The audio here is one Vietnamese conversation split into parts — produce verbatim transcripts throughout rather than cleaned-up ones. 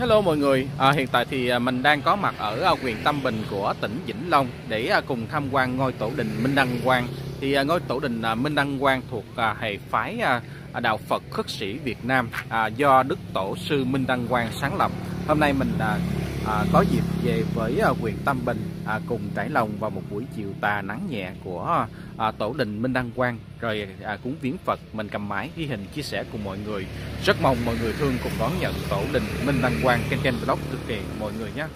Hello mọi người, à, hiện tại thì mình đang có mặt ở à, huyện Tam Bình của tỉnh Vĩnh Long để à, cùng tham quan ngôi tổ đình Minh Đăng Quang. Thì à, ngôi tổ đình à, Minh Đăng Quang thuộc à, hệ phái à, đạo Phật Khất Sĩ Việt Nam à, do Đức Tổ sư Minh Đăng Quang sáng lập. Hôm nay mình à, à, có dịp về với à, huyện Tam Bình à, cùng trải lòng vào một buổi chiều tà nắng nhẹ của à, tổ đình Minh Đăng Quang, rồi à, cúng viếng Phật. Mình cầm máy ghi hình chia sẻ cùng mọi người. Rất mong mọi người thương cùng đón nhận tổ đình Minh Đăng Quang. Ken Ken Vlog thực hiện mọi người nhé.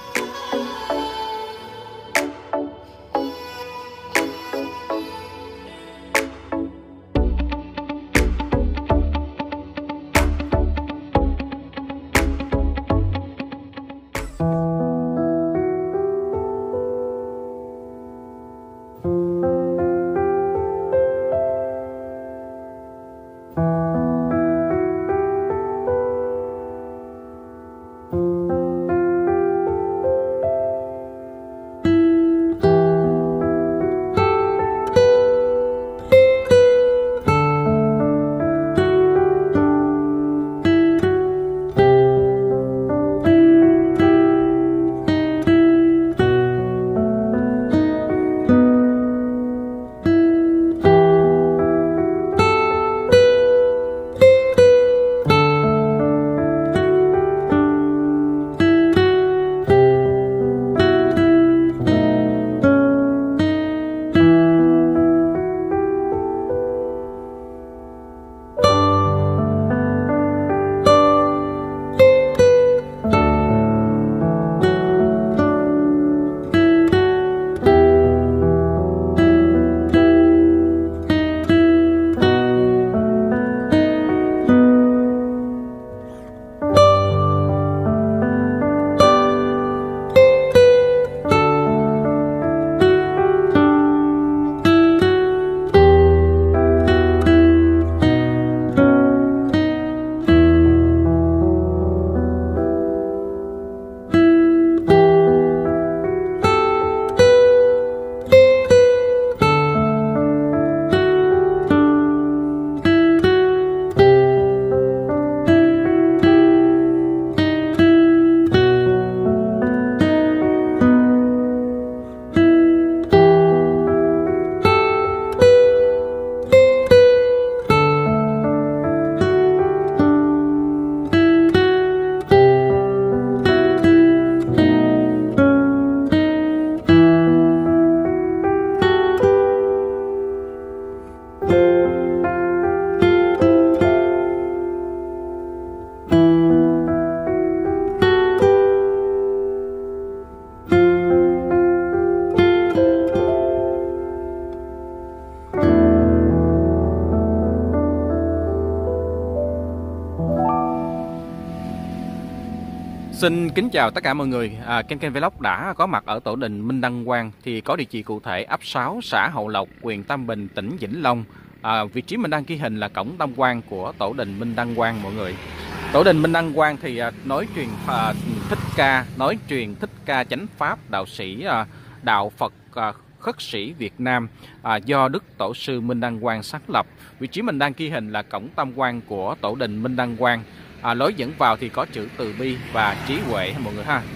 Xin kính chào tất cả mọi người. à, Ken Ken Vlog đã có mặt ở tổ đình Minh Đăng Quang, thì có địa chỉ cụ thể ấp sáu, xã Hậu Lộc, huyện Tam Bình, tỉnh Vĩnh Long. à, Vị trí mình đang ghi hình là cổng tam quan của tổ đình Minh Đăng Quang mọi người. Tổ đình Minh Đăng Quang thì à, nói truyền à, thích ca, nói truyền thích ca chánh pháp đạo sĩ à, đạo Phật à, Khất Sĩ Việt Nam à, do Đức Tổ sư Minh Đăng Quang sáng lập. Vị trí mình đang ghi hình là cổng tam quan của tổ đình Minh Đăng Quang. À, lối dẫn vào thì có chữ từ bi và trí huệ mọi người ha.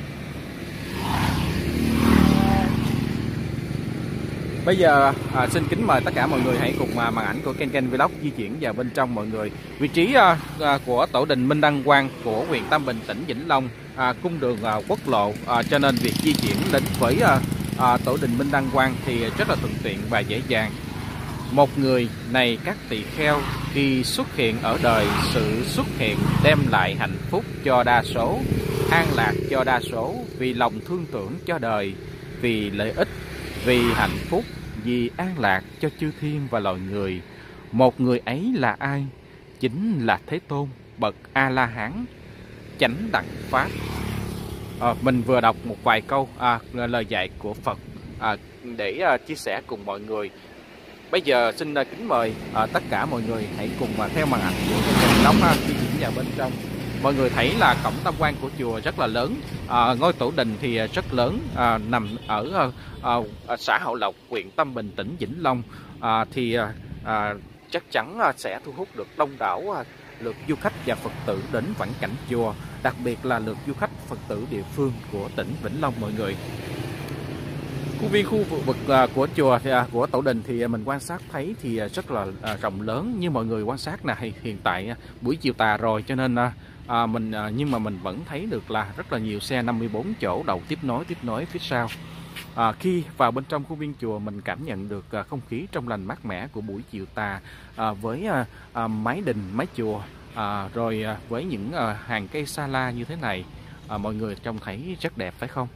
Bây giờ à, xin kính mời tất cả mọi người hãy cùng à, màn ảnh của Ken Ken Vlog di chuyển vào bên trong mọi người. Vị trí à, à, của tổ đình Minh Đăng Quang của huyện Tam Bình, tỉnh Vĩnh Long, à, cung đường à, quốc lộ, à, cho nên việc di chuyển đến với à, à, tổ đình Minh Đăng Quang thì rất là thuận tiện và dễ dàng. Một người này các tỳ kheo khi xuất hiện ở đời, sự xuất hiện đem lại hạnh phúc cho đa số, an lạc cho đa số, vì lòng thương tưởng cho đời, vì lợi ích, vì hạnh phúc, vì an lạc cho chư thiên và loài người. Một người ấy là ai? Chính là Thế Tôn, bậc A-la-hán, chánh đẳng pháp. À, mình vừa đọc một vài câu à, lời dạy của Phật à, để à, chia sẻ cùng mọi người. Bây giờ xin uh, kính mời uh, tất cả mọi người hãy cùng uh, theo màn ảnh của Ken Vlog ha, di chuyển vào bên trong. Mọi người thấy là cổng tam quan của chùa rất là lớn, uh, ngôi tổ đình thì uh, rất lớn, uh, nằm ở uh, uh, xã Hậu Lộc, huyện Tam Bình, tỉnh Vĩnh Long. Uh, thì uh, uh, chắc chắn uh, sẽ thu hút được đông đảo uh, lượt du khách và Phật tử đến vãn cảnh chùa, đặc biệt là lượt du khách Phật tử địa phương của tỉnh Vĩnh Long mọi người. Khuôn viên khu vực của chùa của Tổ Đình thì mình quan sát thấy thì rất là rộng lớn, như mọi người quan sát là hiện tại buổi chiều tà rồi, cho nên à, mình nhưng mà mình vẫn thấy được là rất là nhiều xe năm mươi bốn chỗ đậu tiếp nối tiếp nối phía sau. À, khi vào bên trong khuôn viên chùa, mình cảm nhận được à, không khí trong lành mát mẻ của buổi chiều tà, à, với à, à, mái đình mái chùa, à, rồi à, với những à, hàng cây sa la như thế này, à, mọi người trông thấy rất đẹp phải không?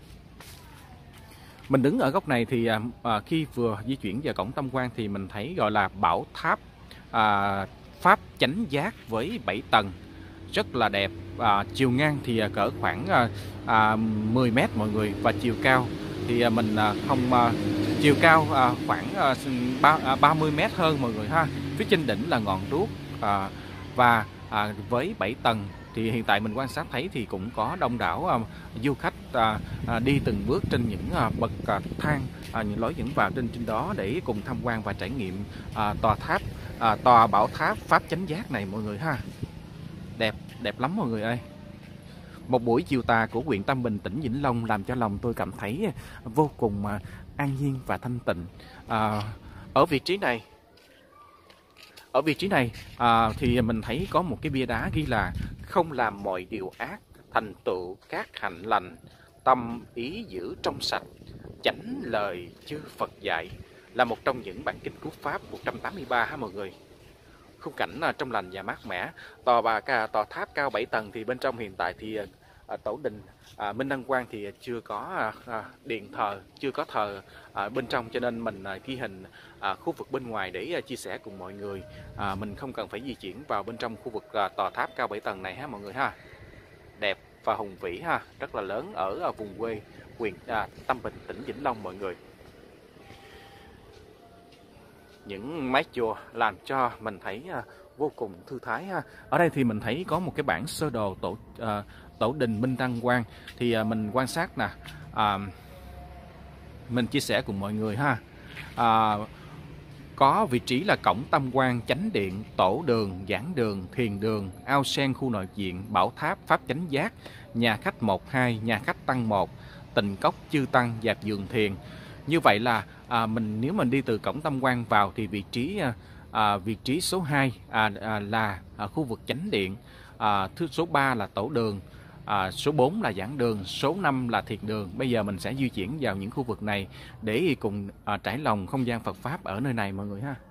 Mình đứng ở góc này thì à, khi vừa di chuyển vào cổng tam quan thì mình thấy gọi là bảo tháp à, Pháp Chánh Giác với bảy tầng, rất là đẹp. À, chiều ngang thì cỡ khoảng à, à, mười mét mọi người, và chiều cao thì à, mình à, không à, chiều cao à, khoảng à, ba, à, ba mươi mét hơn mọi người ha. Phía trên đỉnh là ngọn đuốc, à, và à, với bảy tầng thì hiện tại mình quan sát thấy thì cũng có đông đảo à, du khách à, à, đi từng bước trên những à, bậc à, thang, à, những lối dẫn vào trên trên đó để cùng tham quan và trải nghiệm à, tòa tháp à, tòa bảo tháp Pháp Chánh Giác này mọi người ha. Đẹp, đẹp lắm mọi người ơi. Một buổi chiều tà của huyện Tam Bình, tỉnh Vĩnh Long làm cho lòng tôi cảm thấy vô cùng à, an nhiên và thanh tịnh. À, ở vị trí này Ở vị trí này à, thì mình thấy có một cái bia đá ghi là không làm mọi điều ác, thành tựu các hạnh lành, tâm ý giữ trong sạch, chánh lời chư Phật dạy, là một trong những bản kinh Cú Pháp một trăm tám mươi ba ha mọi người. Khung cảnh trong lành và mát mẻ. Tòa bà ca tòa tháp cao bảy tầng thì bên trong hiện tại thì à, Tổ Đình à, Minh Đăng Quang thì chưa có à, điện thờ, chưa có thờ à, bên trong, cho nên mình à, ghi hình à, khu vực bên ngoài để à, chia sẻ cùng mọi người. À, mình không cần phải di chuyển vào bên trong khu vực à, tòa tháp cao bảy tầng này ha mọi người ha. Đẹp và hùng vĩ ha, rất là lớn ở à, vùng quê huyện à, Tam Bình, tỉnh Vĩnh Long mọi người. Những mái chùa làm cho mình thấy uh, vô cùng thư thái ha. Ở đây thì mình thấy có một cái bảng sơ đồ tổ uh, Tổ Đình Minh Đăng Quang, thì uh, mình quan sát nè, uh, mình chia sẻ cùng mọi người ha. Uh, có vị trí là cổng tam quan, chánh điện, tổ đường, giảng đường, thiền đường, ao sen khu nội diện, bảo tháp Pháp Chánh Giác, nhà khách một hai, nhà khách tăng một, tịnh cốc chư tăng, dạp giường thiền. Như vậy là à, mình nếu mình đi từ cổng tam quan vào thì vị trí à, vị trí số hai à, à, là à, khu vực chánh điện, à, thứ số ba là tổ đường, à, số bốn là giảng đường, số năm là thiền đường. Bây giờ mình sẽ di chuyển vào những khu vực này để cùng à, trải lòng không gian Phật Pháp ở nơi này mọi người ha.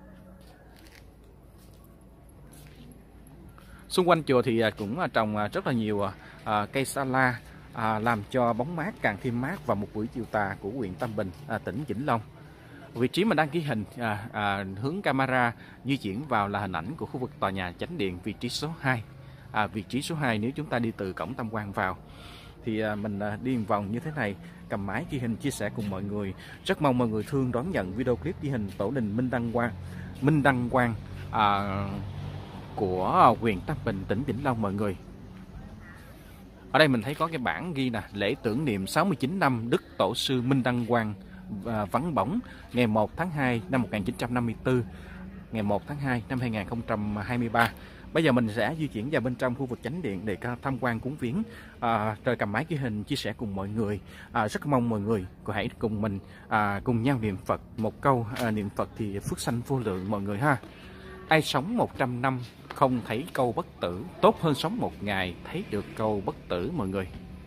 Xung quanh chùa thì cũng trồng rất là nhiều à, cây sa la, à, làm cho bóng mát càng thêm mát vào một buổi chiều tà của huyện Tam Bình, à, tỉnh Vĩnh Long. Vị trí mình đang ghi hình à, à, hướng camera di chuyển vào là hình ảnh của khu vực tòa nhà chánh điện, vị trí số hai. À, vị trí số hai nếu chúng ta đi từ cổng tam quan vào thì à, mình à, đi một vòng như thế này, cầm máy ghi hình chia sẻ cùng mọi người. Rất mong mọi người thương đón nhận video clip ghi hình Tổ Đình Minh Đăng Quang, Minh Đăng Quang à, của huyện Tam Bình, tỉnh Vĩnh Long mọi người. Ở đây mình thấy có cái bảng ghi nè, lễ tưởng niệm sáu mươi chín năm Đức Tổ sư Minh Đăng Quang à, vắng bóng ngày một tháng hai năm một nghìn chín trăm năm mươi tư, ngày một tháng hai năm hai nghìn không trăm hai mươi ba. Bây giờ mình sẽ di chuyển vào bên trong khu vực chánh điện để tham quan cúng viếng, à, rồi cầm máy ghi hình chia sẻ cùng mọi người. À, rất mong mọi người có hãy cùng mình à, cùng nhau niệm Phật một câu, à, niệm Phật thì phước sanh vô lượng mọi người ha. Ai sống một trăm năm không thấy câu bất tử, tốt hơn sống một ngày thấy được câu bất tử mọi người.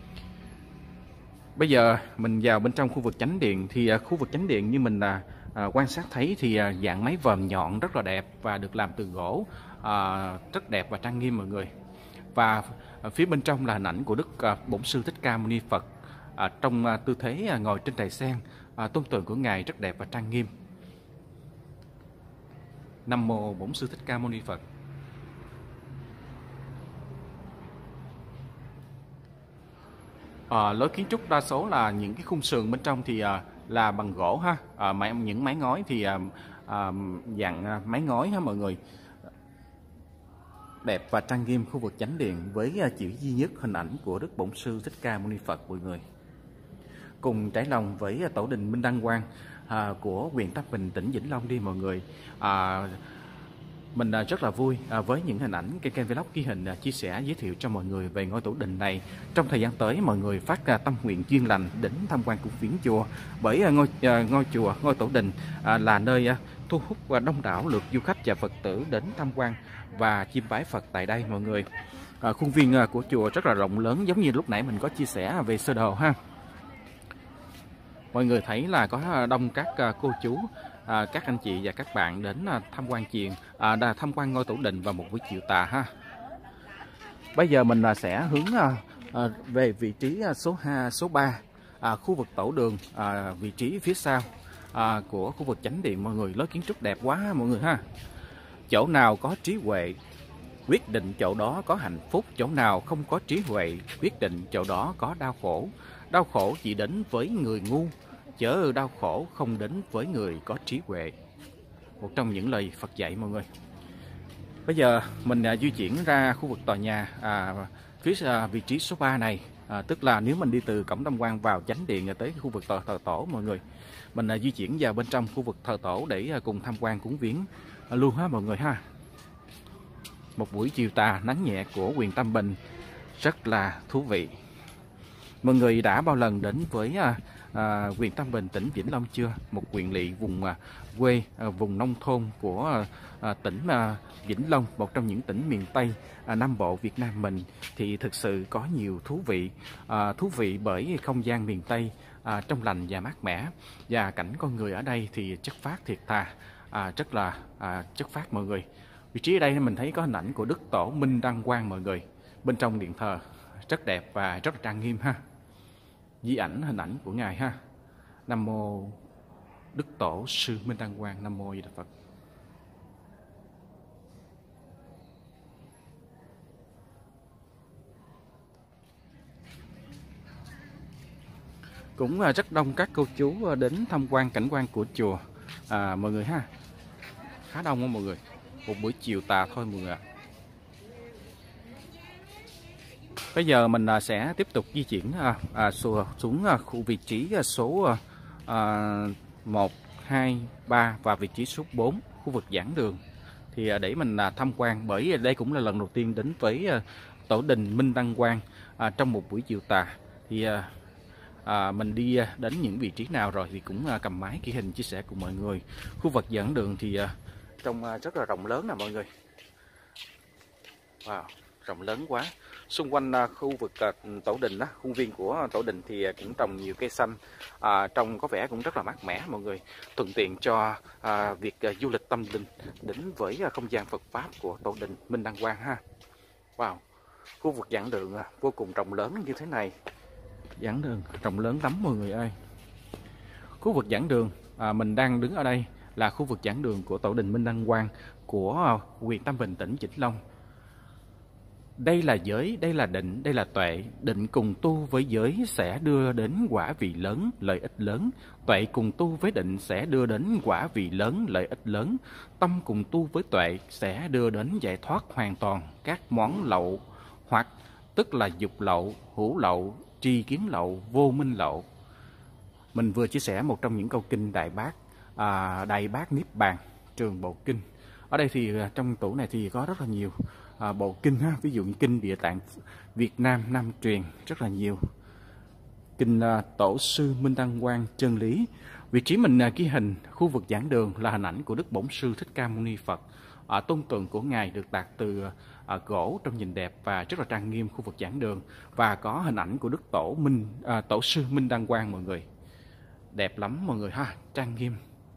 Bây giờ mình vào bên trong khu vực chánh điện thì à, khu vực chánh điện như mình là à, quan sát thấy thì à, dạng mái vòm nhọn rất là đẹp và được làm từ gỗ, à, rất đẹp và trang nghiêm mọi người. Và à, phía bên trong là hình ảnh của Đức à, Bổn Sư Thích Ca Mâu Ni Phật à, trong à, tư thế à, ngồi trên đài sen, à, tôn tượng của ngài rất đẹp và trang nghiêm. Nam mô Bổn Sư Thích Ca Mâu Ni Phật. À, lối kiến trúc đa số là những cái khung sườn bên trong thì à, là bằng gỗ ha, à, mái, những mái ngói thì à, à, dạng à, mái ngói ha mọi người. Đẹp và trang nghiêm khu vực chánh điện với à, chữ duy nhất hình ảnh của Đức Bổn Sư Thích Ca Mâu Ni Phật mọi người. Cùng trải lòng với à, Tổ Đình Minh Đăng Quang à, của huyện Tam Bình, tỉnh Vĩnh Long đi mọi người. À, mình rất là vui với những hình ảnh kênh kênh vlog ghi hình chia sẻ giới thiệu cho mọi người về ngôi tổ đình này. Trong thời gian tới, mọi người phát tâm nguyện duyên lành đến tham quan cung viếng chùa, bởi ngôi ngôi chùa, ngôi tổ đình là nơi thu hút và đông đảo lượt du khách và Phật tử đến tham quan và chiêm bái Phật tại đây mọi người. À, khuôn viên của chùa rất là rộng lớn, giống như lúc nãy mình có chia sẻ về sơ đồ ha. Mọi người thấy là có đông các cô chú, à, các anh chị và các bạn đến tham quan chiền, à, tham quan ngôi tổ đình vào một buổi chiều tà ha. Bây giờ mình sẽ hướng à, về vị trí số hai, số ba, à, khu vực tổ đường, à, vị trí phía sau à, của khu vực chánh điện mọi người. Lối kiến trúc đẹp quá mọi người ha. Chỗ nào có trí huệ quyết định chỗ đó có hạnh phúc, chỗ nào không có trí huệ quyết định chỗ đó có đau khổ. Đau khổ chỉ đến với người ngu, chớ đau khổ không đến với người có trí huệ. Một trong những lời Phật dạy mọi người. Bây giờ mình à, di chuyển ra khu vực tòa nhà à, phía à, vị trí số ba này, à, tức là nếu mình đi từ cổng tam quan vào chánh điện tới khu vực thờ, thờ tổ mọi người, mình à, di chuyển vào bên trong khu vực thờ tổ để à, cùng tham quan cúng viếng à, luôn ha mọi người ha. Một buổi chiều tà nắng nhẹ của huyện Tam Bình rất là thú vị. Mọi người đã bao lần đến với à, à, huyện Tam Bình, tỉnh Vĩnh Long chưa? Một huyện lỵ vùng à, quê, à, vùng nông thôn của à, tỉnh à, Vĩnh Long, một trong những tỉnh miền Tây à, Nam Bộ Việt Nam mình, thì thực sự có nhiều thú vị. À, thú vị bởi không gian miền Tây à, trong lành và mát mẻ, và cảnh con người ở đây thì chất phác thiệt thà, à, rất là à, chất phác mọi người. Vị trí ở đây mình thấy có hình ảnh của Đức Tổ Minh Đăng Quang mọi người. Bên trong điện thờ rất đẹp và rất là trang nghiêm ha. Di ảnh hình ảnh của Ngài ha. Nam mô Đức Tổ Sư Minh Đăng Quang, Nam mô Di Đà Phật. Cũng rất đông các cô chú đến tham quan cảnh quan của chùa à, mọi người ha. Khá đông không mọi người. Một buổi chiều tà thôi mọi người ạ. Bây giờ mình sẽ tiếp tục di chuyển à, à, xuống à, khu vị trí số à, một, hai, ba và vị trí số bốn, khu vực giảng đường. Thì à, để mình à, tham quan, bởi đây cũng là lần đầu tiên đến với à, tổ đình Minh Đăng Quang à, trong một buổi chiều tà. Thì à, à, mình đi à, đến những vị trí nào rồi thì cũng à, cầm máy ghi hình chia sẻ cùng mọi người. Khu vực giảng đường thì à, trông à, rất là rộng lớn nè mọi người. Wow, rộng lớn quá. Xung quanh à, khu vực à, tổ đình đó, khuôn viên của tổ đình thì à, cũng trồng nhiều cây xanh, à, trông có vẻ cũng rất là mát mẻ mọi người, thuận tiện cho à, việc à, du lịch tâm linh đến với à, không gian Phật pháp của tổ đình Minh Đăng Quang ha. Wow, khu vực giảng đường à, vô cùng rộng lớn như thế này. Giảng đường rộng lớn lắm mọi người ơi. Khu vực giảng đường à, mình đang đứng ở đây là khu vực giảng đường của tổ đình Minh Đăng Quang của huyện Tam Bình, tỉnh Vĩnh Long. Đây là giới, đây là định, đây là tuệ. Định cùng tu với giới sẽ đưa đến quả vị lớn, lợi ích lớn. Tuệ cùng tu với định sẽ đưa đến quả vị lớn, lợi ích lớn. Tâm cùng tu với tuệ sẽ đưa đến giải thoát hoàn toàn các món lậu, hoặc tức là dục lậu, hữu lậu, tri kiến lậu, vô minh lậu. Mình vừa chia sẻ một trong những câu kinh Đại Bát, à, Đại Bát Niết Bàn, Trường Bộ Kinh. Ở đây thì trong tủ này thì có rất là nhiều à, bộ kinh ha, ví dụ như kinh Địa Tạng Việt Nam Nam truyền rất là nhiều. Kinh à, Tổ sư Minh Đăng Quang Chân Lý. Vị trí mình à, ghi hình khu vực giảng đường là hình ảnh của Đức Bổn Sư Thích Ca Mâu Ni Phật. À, tôn tượng của Ngài được tạc từ à, gỗ, trong nhìn đẹp và rất là trang nghiêm khu vực giảng đường, và có hình ảnh của Đức Tổ Minh à, Tổ sư Minh Đăng Quang mọi người. Đẹp lắm mọi người ha, trang nghiêm.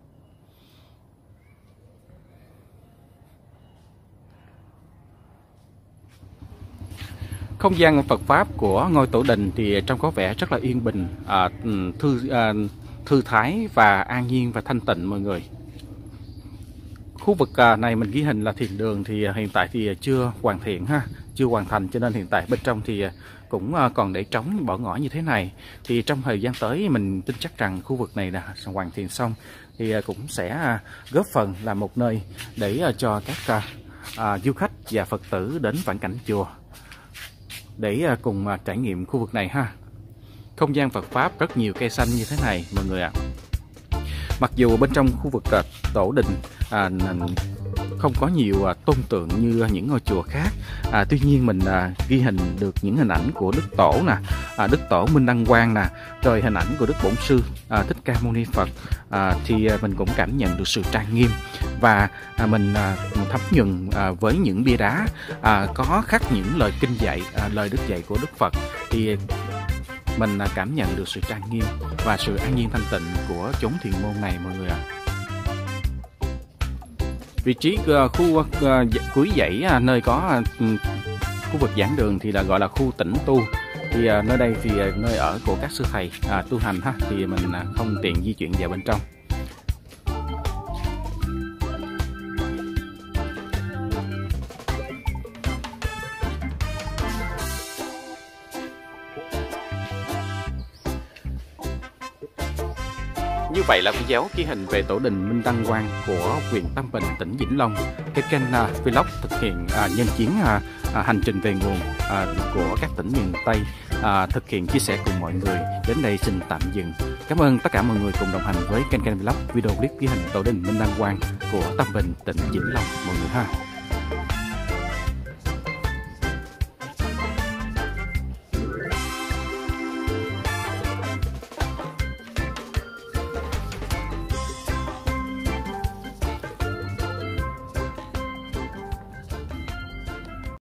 Không gian Phật pháp của ngôi tổ đình thì trông có vẻ rất là yên bình, à, thư à, thư thái và an nhiên và thanh tịnh mọi người. Khu vực này mình ghi hình là thiền đường, thì hiện tại thì chưa hoàn thiện ha, chưa hoàn thành, cho nên hiện tại bên trong thì cũng còn để trống bỏ ngỏ như thế này. Thì trong thời gian tới mình tin chắc rằng khu vực này là hoàn thiện xong thì cũng sẽ góp phần là một nơi để cho các à, du khách và Phật tử đến vãn cảnh chùa để cùng trải nghiệm khu vực này ha. Không gian Phật pháp rất nhiều cây xanh như thế này mọi người ạ. Mặc dù bên trong khu vực tổ đình à, không có nhiều à, tôn tượng như những ngôi chùa khác. À, tuy nhiên mình à, ghi hình được những hình ảnh của Đức Tổ nè, à, Đức Tổ Minh Đăng Quang nè, rồi hình ảnh của Đức Bổn Sư à, Thích Ca Mâu Ni Phật, à, thì à, mình cũng cảm nhận được sự trang nghiêm. Và à, mình à, thấm nhuần à, với những bia đá à, có khắc những lời kinh dạy, à, lời đức dạy của Đức Phật, thì mình à, cảm nhận được sự trang nghiêm và sự an nhiên thanh tịnh của chốn thiền môn này mọi người ạ. À. Vị trí uh, khu uh, cuối dãy uh, nơi có uh, khu vực giảng đường thì là gọi là khu tĩnh tu. Thì uh, nơi đây thì uh, nơi ở của các sư thầy uh, tu hành ha, thì mình uh, không tiện di chuyển vào bên trong. Như vậy là video ghi hình về tổ đình Minh Đăng Quang của huyện Tam Bình, tỉnh Vĩnh Long. Cái kênh uh, vlog thực hiện uh, nhân chuyến uh, uh, hành trình về nguồn uh, của các tỉnh miền Tây, uh, thực hiện chia sẻ cùng mọi người. Đến đây xin tạm dừng. Cảm ơn tất cả mọi người cùng đồng hành với kênh kênh vlog video clip ghi hình tổ đình Minh Đăng Quang của Tam Bình, tỉnh Vĩnh Long mọi người ha.